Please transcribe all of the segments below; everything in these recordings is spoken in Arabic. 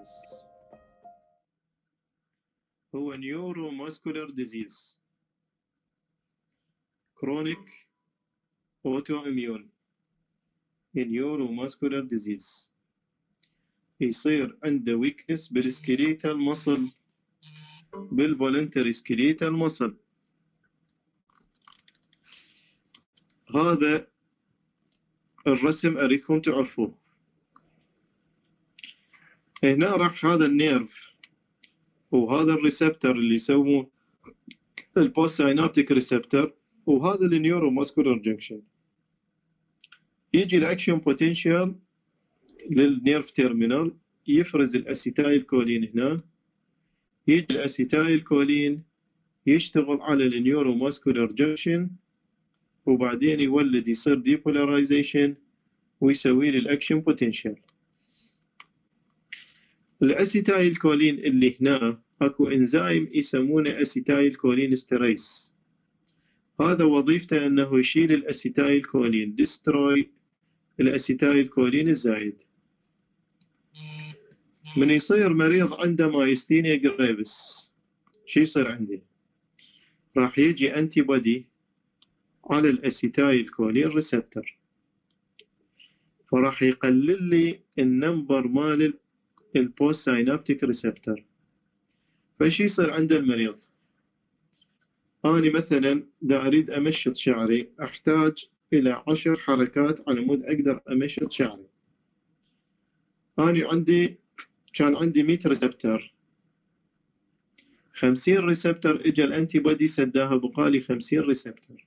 gravis هو neuromuscular disease chronic autoimmune neuromuscular disease يصير عنده weakness بالskeletal muscle بالvoluntary skeletal muscle. هذا الرسم أريدكم تعرفوه. هنا راح هذا النيرف وهذا الريسبتر اللي يسموه البوست ساينابتيك ريسبتر وهذا النيوروماسكولار جنكشن. يجي الاكشن بوتنشال للنيرف تيرمينال يفرز الاسيتايل كولين هنا. يجي الاسيتايل كولين يشتغل على النيوروماسكولار جنكشن وبعدين يولد يصير ديبولاريزيشن ويسوي لي الاكشن بوتنشال. الاسيتايل كولين اللي هنا اكو انزيم يسمونه اسيتايل كولين استريس. هذا وظيفته انه يشيل الاسيتايل كولين ديستروي الاسيتايل كولين الزايد. من يصير مريض عنده مايستينيا جريفيس شو يصير عندي؟ راح يجي انتي بودي على الاسيتايل كولين ريسبتر فراح يقلل لي النمبر مال البوست ساينابتيك ريسبتر. فايش يصير عند المريض؟ أنا مثلا دا أريد أمشط شعري أحتاج إلى 10 حركات على مود أقدر أمشط شعري. أنا كان عندي 100 ريسبتر 50 ريسبتر إجا الأنتي بودي سداها بقالي 50 ريسبتر.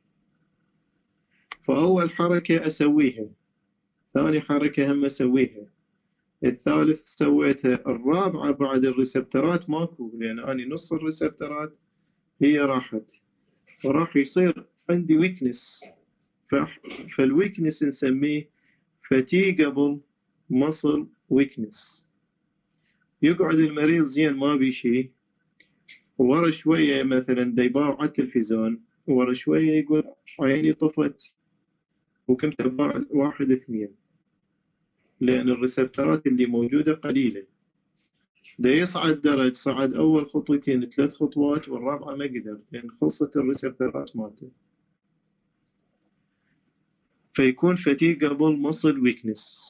فأول حركة أسويها ثاني حركة هم أسويها الثالث سويتها الرابعة بعد الريسبترات ماكو لأن أنا نص الريسبترات هي راحت وراح يصير عندي ويكنس. فالويكنس نسميه fatigable muscle weakness. يقعد المريض زين ما بي شيء ورا شوية مثلا ديباع على التلفزيون ورا شوية يقول عيني طفت وكنت أباع 1 2 لأن الريسبترات اللي موجودة قليلة. دا يصعد درج صعد أول خطوتين 3 خطوات والرابعة ما قدر لأن خلصت الريسبترات مالته. فيكون fatigable muscle weakness.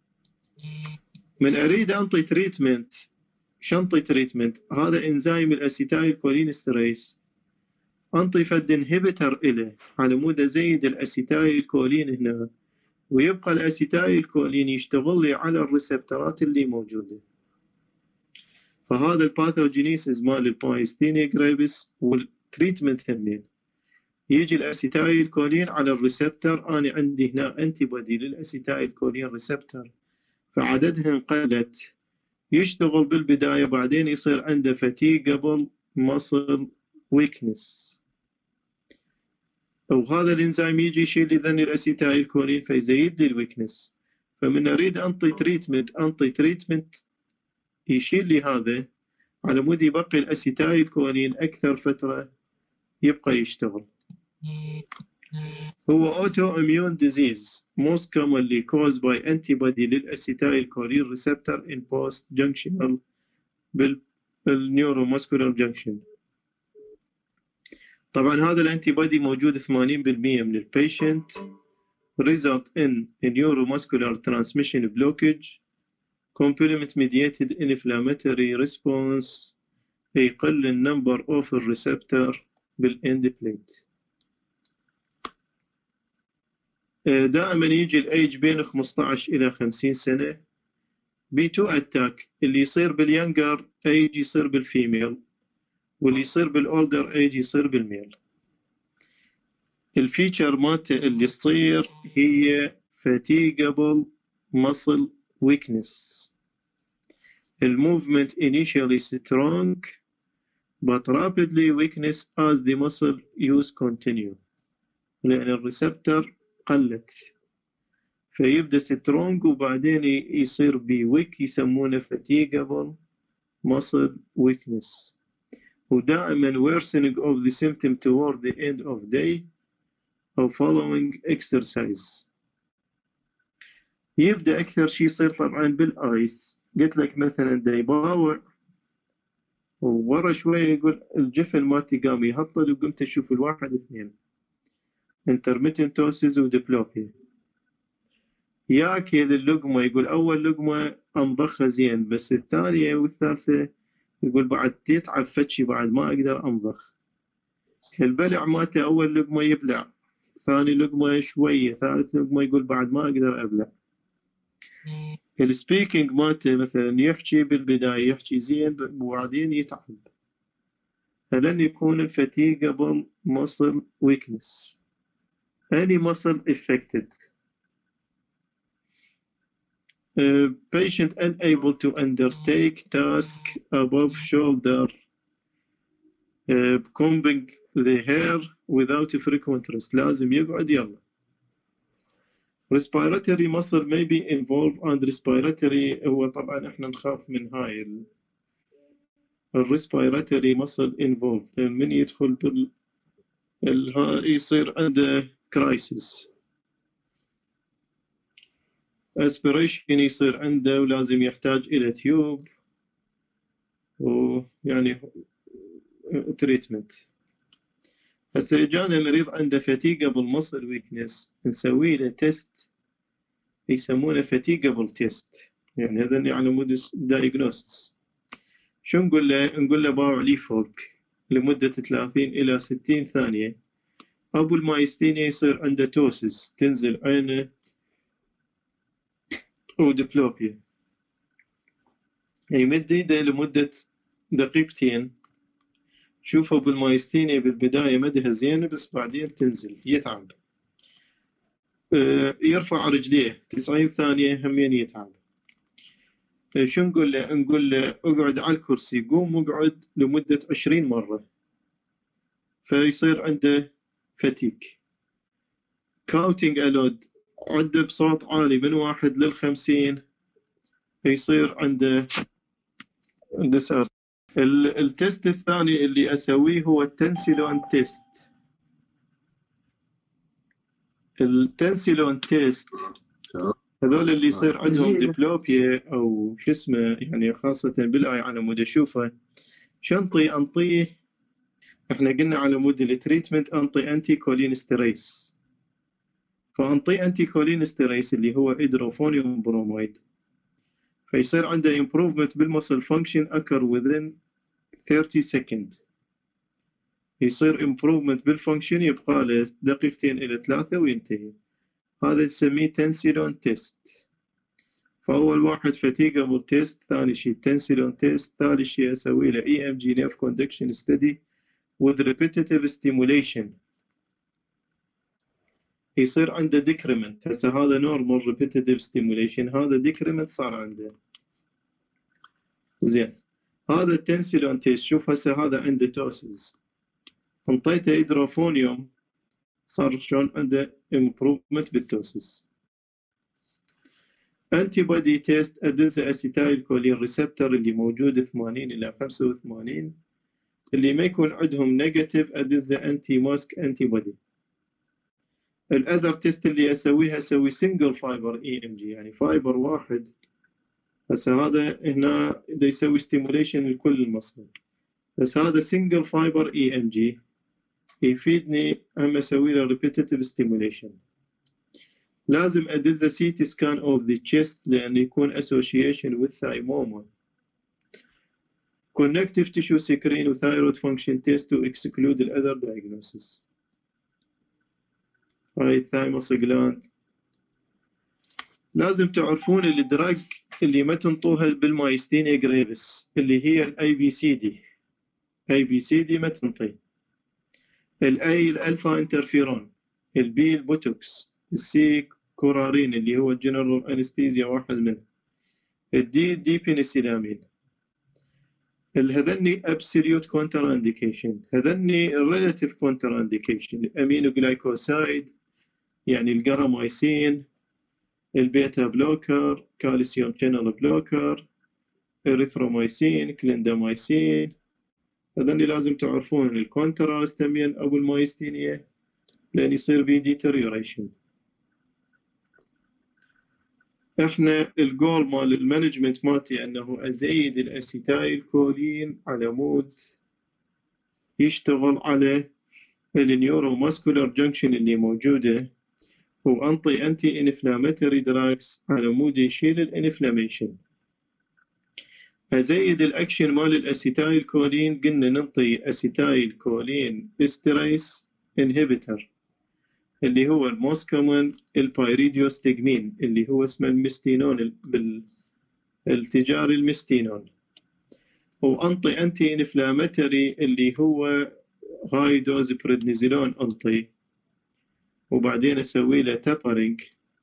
من أريد أنطي تريتمنت شنطي تريتمنت هذا إنزيم الأسيتايل كولين استريس أنطي فد انهبيتر إله على مود أزيد الأسيتايل كولين هنا ويبقى الأسيتايل كولين يشتغل لي على الريسبترات اللي موجودة. فهذا الباثوجينيسيس مال المايستينيا جريفيس والتريتمنت همين. يجي الأسيتايل كولين على الريسبتر. أنا عندي هنا أنتي بودي للأسيتايل كولين ريسبتر فعددهن قلت يشتغل بالبداية بعدين يصير عنده fatigable muscle weakness. وهذا الإنزيم يجي يشيل لي ذني الأسيتايل كولين فيزيد لي الويكنس. فمن أريد أنطي تريتمنت يشيل لي هذا على مود يبقي الأسيتايل كولين أكثر فترة يبقى يشتغل. هو autoimmune disease most commonly caused by antibody للأسيتايل-كولين receptor in post-junctional بالنيوروماسكولار junction. طبعا هذا الانتيبودي موجود 80% من البيشنت result in neuromuscular transmission blockage complement mediated inflammatory response يقل النمبر of الريسبتر بالاند بليت. دائما يجي الايج بين 15 الى 50 سنه B2 اتاك اللي يصير باليونجر ايج يصير بالفيميل واللي يصير بالاولدر ايج يصير بالميل. الفيتشر مالته اللي تصير هي fatigable muscle weakness. الموفمنت initially strong but rapidly weakness as the muscle use continue لأن الريسبتر قلت فيبدأ سترونج وبعدين يصير بويك يسمونه fatigable muscle weakness. ودائما worsening of the symptom toward the end of day أو following exercise. يبدأ أكثر شيء يصير طبعا بالآيس قلت لك مثلا دا يباوع وورا شوية يقول الجفن مالتي قام يهطل وقمت أشوف الواحد اثنين intermittent ptosis وديبلوبيا. ياكل اللقمة يقول أول لقمة أمضخها زين بس الثانية والثالثة يقول بعد تتعب فتشي بعد ما أقدر أمضخ. البلع مالته أول لقمة يبلع، ثاني لقمة شوية، ثالث لقمة يقول بعد ما أقدر أبلع. السبيكينج مالته مثلا يحكي بالبداية يحكي زين وبعدين يتعب. هذا يكون الفاتيجابل muscle weakness. Any muscle affected. Patient unable to undertake task above shoulder, combing the hair without frequent rest. لازم يقعد يلا. Respiratory muscle may be involved and respiratory هو طبعا احنا نخاف من هاي respiratory muscle involved من يدخل يصير عنده crisis. aspiration يصير عنده ولازم يحتاج إلى تيوب ويعني تريتمنت. هسه اجانا مريض عنده fatigable muscle weakness نسوي له تيست يسمونه fatigable test، يعني هذا على مود diagnosis. شو نقول له؟ نقول له باوع لي فوق لمدة 30 إلى 60 ثانية. أبو المايستينيا يصير عنده توسس تنزل عينه وديبلوبيا. يمد ايده لمدة دقيقتين. شوف أبو المايستينيا بالبداية مدها زين بس بعدين تنزل يتعب. يرفع رجليه 90 ثانية همين يتعب. شو نقول له؟ نقول له اقعد على الكرسي، قوم واقعد لمدة 20 مرة، فيصير عنده فتيك. كاونتينج ألود، عد بصوت عالي من 1 ل50 يصير عنده ديسار. التست الثاني اللي أسويه هو التنسيلون تيست. التنسيلون تيست هذول اللي يصير عندهم ديبلوبيا أو شو اسمه يعني خاصة بالآي على مود أشوفه شنطي أنطيه. احنا قلنا على مود التريتمنت أنطي أنتي كولينستريس، فأنطي أنتي كولينستريس اللي هو إدروفونيوم بروميد، فيصير عنده improvement بالمسل function occur within 30 second. يصير improvement بالفانكشن يبقى له دقيقتين إلى 3 وينتهي. هذا نسميه تنسيلون تيست. فأول واحد fatigable تيست، ثاني شيء تنسيلون تيست، ثالث شيء أسوي له EMG nerve conduction study with repetitive stimulation. يصير عنده decrement. هسه هذا normal repetitive stimulation، هذا decrement صار عنده زين. هذا التنسيلون تيست شوف هسه هذا عنده توسز، انطيته هيدروفونيوم صار شلون عنده improvement بالتوسس. انتي بودي تيست ادنزا اسيتايل كولين ريسبتور اللي موجود 80 الى 85 اللي ما يكون عندهم نيجاتيف ادنزا انتي ماسك انتي بودي. الاذر تيست اللي اسويها اسوي سنجل فايبر اي ام جي، يعني فايبر واحد. هسه هذا هنا دا يسوي ستيموليشن لكل المصل، بس هذا سنجل فايبر اي ام جي يفيدني هم اسوي له repetitive stimulation. لازم ادز CT scan of the chest لان يكون association with thymoma. Connective tissue screen و thyroid function test to exclude the other diagnosis. هاي الثايموس جلاند. لازم تعرفون الدراج اللي ما تنطوها بالمايستينيا جريفس اللي هي الاي بي سي دي. اي بي سي دي ما تنطي. الاي الالفا انترفيرون، البي البوتوكس، السي كورارين اللي هو الجنرال انستيزيا واحد منه، الدي بينيسيلامين. هذني ابسوليوت كونتر انديكيشن، هذني ريلاتيف كونتر انديكيشن. امينو جلايكوسايد يعني الجرامايسين، البيتا بلوكر، كالسيوم شانل بلوكر، اريثرومايسين، كليندامايسين. هذني لازم تعرفون الكونتراستامين او المايستينيا لان يصير في ديتريوريشن. احنا الجول مال المانجمنت مالتي انه ازيد الاسيتايل كولين على مود يشتغل على النيورو ماسكولار جنكشن اللي موجوده، وانطي انتي انفلاماتوري دراجز على مود يشيل الانفلاميشن. ازيد الاكشن مال الاسيتايل كولين، قلنا ننطي اسيتايل كولين استريس انهبيتر اللي هو الموست كومن البايريديوستجمين اللي هو اسمه المستينون بالتجار المستينون، وانطي انتي انفلاماتوري اللي هو هاي دوز بريدنيزولون انطي، وبعدين اسوي له تابرينج،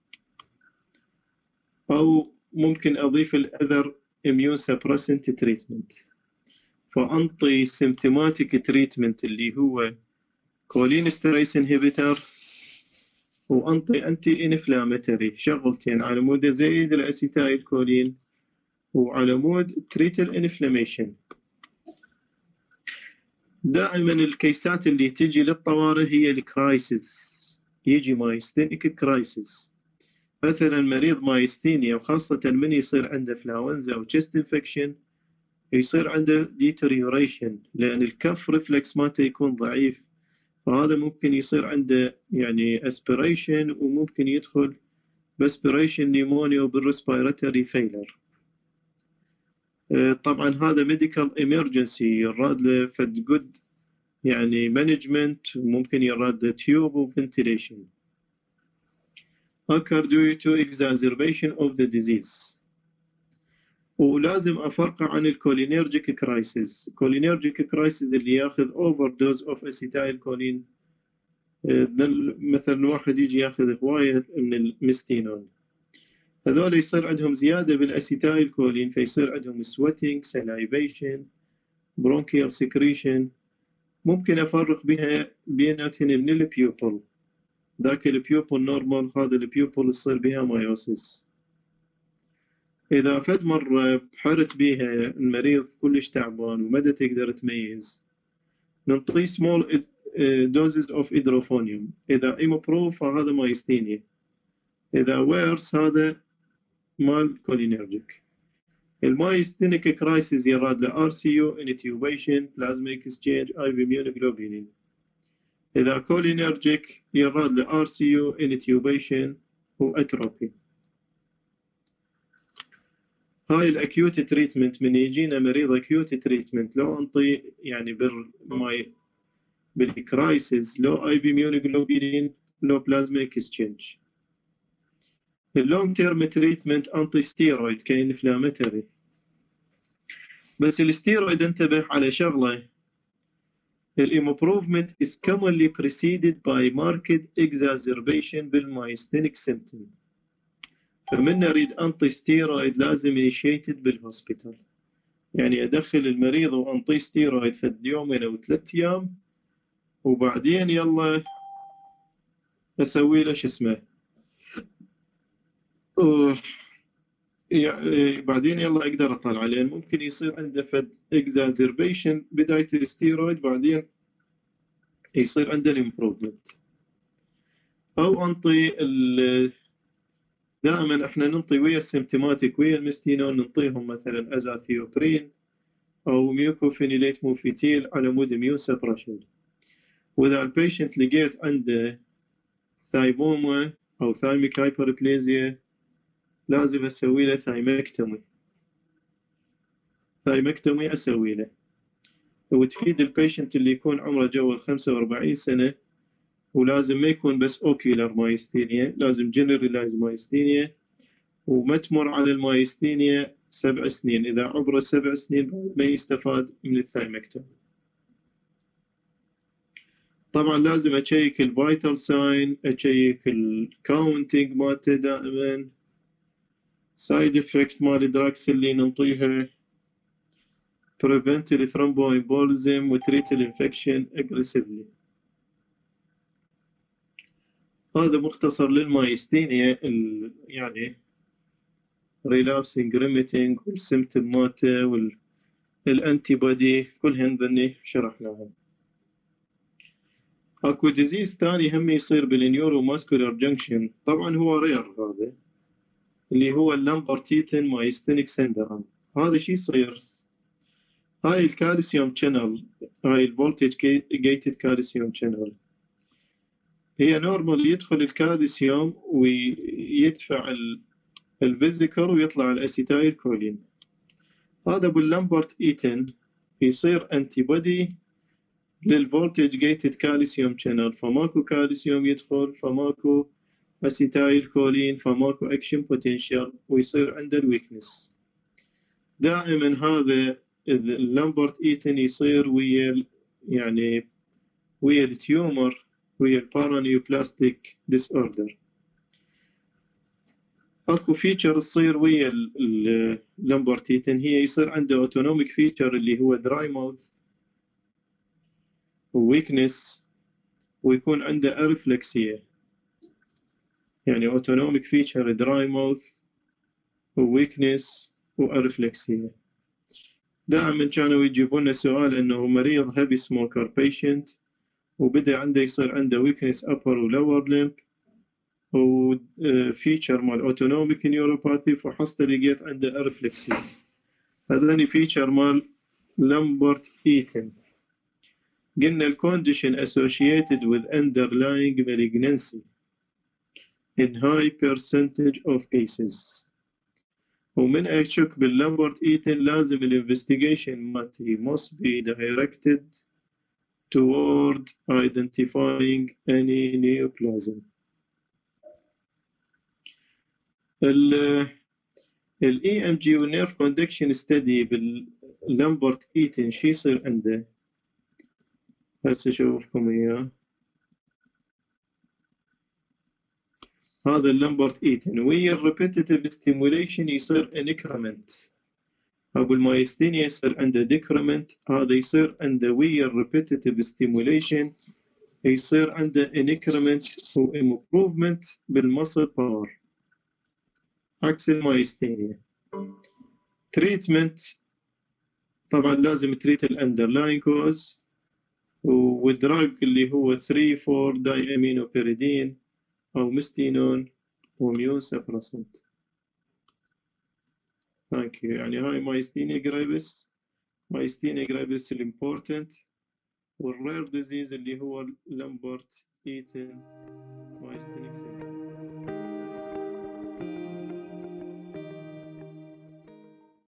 او ممكن اضيف الاذر immune suppressant treatment. فانطي symptomatic treatment اللي هو cholinesterase inhibitor، وانطي انتي انفلاماتوري شغلتين على مود ازيد الاسيتايل كولين وعلى مود تريت الانفلاميشن. دائما الكيسات اللي تجي للطوارئ هي الكرايسيس، يجي مايستينيك كرايسيس، مثلا مريض مايستينيا، وخاصة من يصير عنده فلاونزا او chest انفكشن يصير عنده ديتوريوريشن لأن الكف ريفلكس مالته يكون ضعيف، فهذا ممكن يصير عنده يعني اسبيريشن، وممكن يدخل باسبيريشن نيمونيا وبالريسبيراتوري فيلر. طبعا هذا ميديكال ايمرجنسي يراد له فد جود يعني مانجمنت، وممكن يراد له تيوب وفنتيليشن. occur due to exacerbation of the disease. ولازم افرقه عن الكولينيرجيك كرايسيس. كولينيرجيك كرايسيس اللي ياخذ اوفر دوز اوف اسيتايل كولين، مثلا واحد يجي ياخذ هوايه من المستينون، هذول يصير عندهم زياده بالاسيتايل كولين، فيصير عندهم سويتنج، سلايفيشن، برونكيال سكريشن. ممكن افرق بها بيناتهم من البيوبل، ذاك البيوبل نورمال، هذا البيوبل يصير بها مايوسيس. إذا فد مرة بحرت بيها المريض كلش تعبان وما تقدر تميز، ننطيه small doses of hydrophonium. إذا improve فهذا مايستينيا، إذا worse هذا مال كولينيرجيك. المايستينيك كرايسيس يراد له RCU intubation plasma exchange IV immunoglobulin. إذا كولينيرجيك يراد له RCU intubation وأتروبي. هاي الاكيوت تريتمنت، من يجينا مريض اكيوت تريتمنت لو انطي يعني بالكرايسيس لو اي في immunoglobulin لو بلازما اكسشينج. اللونج تيرم تريتمنت انطي ستيرويد كانفلاماتوري، بس الستيرويد انتبه على شغله، الامبروفمنت is commonly preceded by marked exacerbation بالمايستينيك symptom. فمن نريد انطي ستيرويد لازم انيشيتد بالهوسبيتال، يعني ادخل المريض وانطيه ستيرويد في يومين او 3 ايام، وبعدين يلا اسوي له شو اسمه بعدين يلا اقدر اطلع، لان ممكن يصير عنده فد اكزازربيشن بدايه الستيرويد، بعدين يصير عنده الامبروفمنت. او انطي دائما احنا ننطي ويا السيمتوماتيك ويا المستينون، ننطيهم مثلا ازاثيوبرين او ميوكوفينيليت موفيتيل على مود ميو سبريشن. واذا البيشنت لقيت عنده ثايموما او ثايميك هايبربليزيا لازم اسوي له ثايمكتومي اسوي له، وتفيد البيشنت اللي يكون عمره جو 45 سنه، ولازم ما يكون بس اوكيلر مايستينيا، لازم جنرالايز مايستينيا، وما تمر على المايستينيا 7 سنين، اذا عمره 7 سنين بعد ما يستفاد من الثايمكتومي. طبعا لازم اشيك الفيتال ساين، اشيك الكاونتنج مالته دائما، سايد افكت مال الدراكس اللي ننطيها، prevent thromboembolism وتريت الانفكشن aggressively. هذا مختصر للمايستينيا، يعني relapsing remitting والسيمتوم مالته والانتي بودي كلهن ذني شرحناهم. اكو ديزيز ثاني هم يصير بالنيورو ماسكولار جنكشن، طبعا هو رير هذا، اللي هو اللامبرتيتن مايستينيك سيندروم. هذا شو يصير؟ هاي الكالسيوم شانل، هاي الفولتج جيتد كالسيوم شانل، هي نورمال يدخل الكالسيوم ويدفع الفيزيكال ويطلع الاسيتايل كولين. هذا باللامبرت ايتن يصير انتي بودي للفولتج جيتد كالسيوم شانل، فماكو كالسيوم يدخل، فماكو اسيتايل كولين، فماكو اكشن بوتنشال، ويصير عنده الويكنس. دائما هذا اللامبرت ايتن يصير ويا يعني ويا التيومر، ويا البارانيوبلاستيك ديس اوردر. اكو فيتشر تصير ويا اللامبرت ايتن، هي يصير عنده اوتونوميك فيتشر اللي هو دراي ماوث وويكنس، ويكون عنده ارفلكسية. يعني اوتونوميك فيتشر دراي ماوث وويكنس وارفلكسية. دائما كانوا يجيبون لنا سؤال انه مريض هيفي سموكر بيشنت وبدا عنده يصير عنده ويكنس ابر ولور لمب وفيتشر مال اوتونوميك نيوروباثي، فحصت لقيت عنده ارفلكسية. هذاني فيتشر مال لامبرت ايتن. قلنا الكونديشن associated with underlying malignancy in high percentage of cases. ومن أشك باللامبرت ايتن لازم الانفستيجيشن مالتي must be directed toward identifying any neoplasm. ال EMG والنيرف كوندكشن ستدي باللامبرت ايتن شو يصير عنده؟ هسه اشوفكم اياه. هذا اللامبرت ايتن ويا الريبيتيتيف ستيموليشن يصير انكرمنت. ابو المايستينيا يصير عنده ديكرمنت، هذا يصير عنده ويا الريبيتيتيف ستيموليشن يصير عنده انكرمنت وامبروفمنت بالمسل باور عكس المايستينيا. تريتمنت طبعا لازم تريت الاندرلاين كوز والدراج اللي هو 3,4 داي امينو بيريدين او مستينون وميون سبرسنت. ثانك يو. يعني هاي مايستينيا جريفيس، مايستينيا جريفيس الامبورتنت، والرير ديزيز اللي هو لامبرت ايتن مايستينيك سيندروم.